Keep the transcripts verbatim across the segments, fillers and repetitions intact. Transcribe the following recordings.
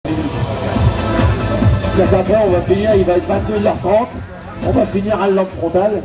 Après, on va finir, il va être vingt-deux heures trente. On va finir à la lampe frontale.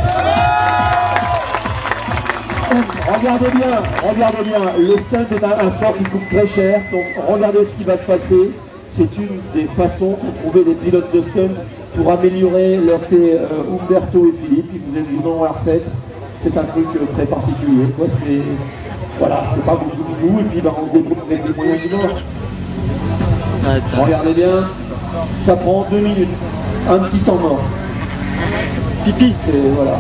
Regardez bien, regardez bien. Le stunt est un, un sport qui coûte très cher. Donc regardez ce qui va se passer. C'est une des façons de trouver des pilotes de stunt pour améliorer leur thé. euh, Umberto et Philippe, ils vous avez vu dans la recette. C'est un truc euh, très particulier. C'est voilà, c'est pas beaucoup de chevaux et puis bah, on se débrouille avec les moyens du bord. Regardez bien, ça prend deux minutes, un petit temps mort. Pipi, c'est voilà.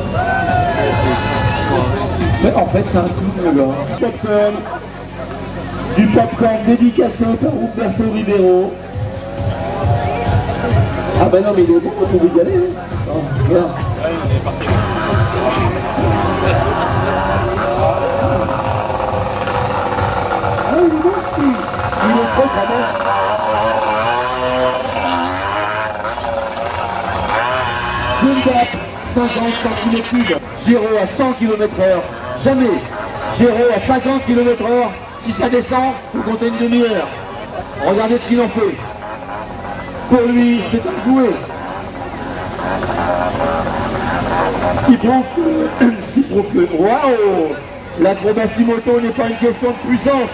Mais en fait, c'est un truc le gars. Popcorn, du popcorn dédicacé par Umberto Ribeiro. Ah ben non, mais il est bon, on peut y aller. Hein. Oh, regarde. Ah, il est bon, il est trop très bon. cinquante centimètres cubes, Géraud à cent kilomètres heure, jamais. Géraud à cinquante kilomètres heure, si ça descend, vous comptez une demi-heure. Regardez ce qu'il en fait. Pour lui, c'est un jouet. Ce qui prouve que, ce qui prouve que, waouh, l'acrobatie moto n'est pas une question de puissance.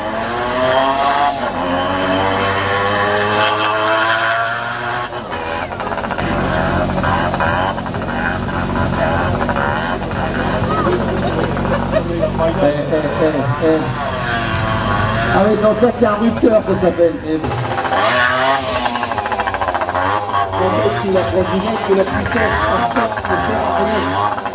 Eh, eh, eh, eh. Ah oui, non, ça c'est un rupteur, ça s'appelle. Mais... En fait, c'est la providence de la puissance, un sport ne sert à rien.